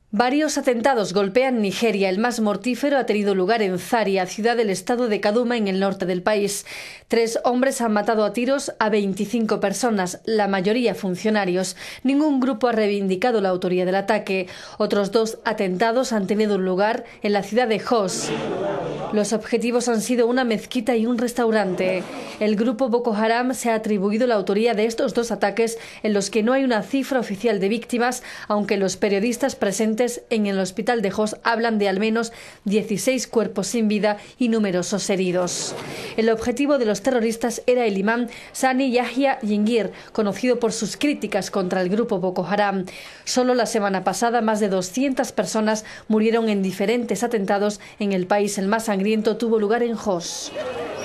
Varios atentados golpean Nigeria. El más mortífero ha tenido lugar en Zaria, ciudad del estado de Kaduna, en el norte del país. 3 hombres han matado a tiros a 25 personas, la mayoría funcionarios. Ningún grupo ha reivindicado la autoría del ataque. Otros 2 atentados han tenido lugar en la ciudad de Jos. Los objetivos han sido una mezquita y un restaurante. El grupo Boko Haram se ha atribuido la autoría de estos 2 ataques, en los que no hay una cifra oficial de víctimas, aunque los periodistas presentes en el hospital de Jos hablan de al menos 16 cuerpos sin vida y numerosos heridos. El objetivo de los terroristas era el imán Sani Yahya Jingir, conocido por sus críticas contra el grupo Boko Haram. Solo la semana pasada, más de 200 personas murieron en diferentes atentados en el país. El más sangriento tuvo lugar en Jos.